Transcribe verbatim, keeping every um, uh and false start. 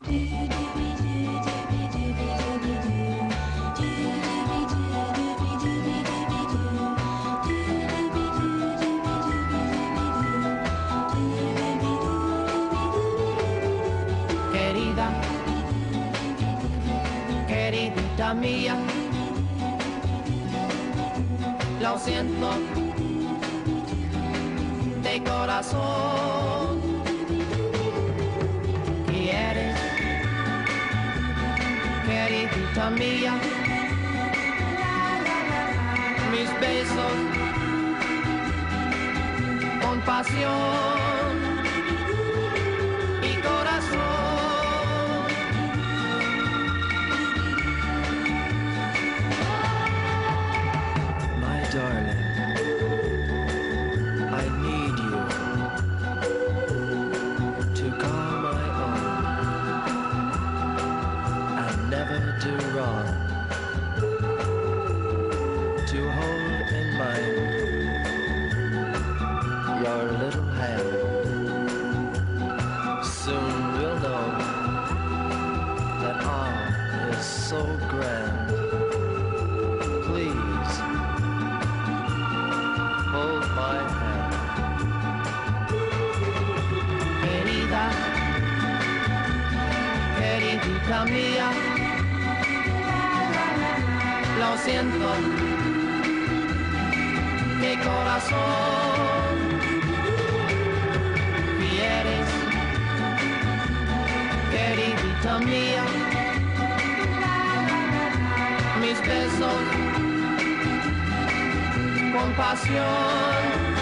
Querida, queridita mía, lo siento de corazón. ¿Quieres, queridita mía, mis besos con pasión y corazón? My darling, I need you to call my own and never do wrong, to hold in mine your little hand. Soon we'll know that all is so grand. Please hold my hand. Querida, queridita mía, lo siento de corazón. ¿Quieres, queridita mía, mis besos con pasión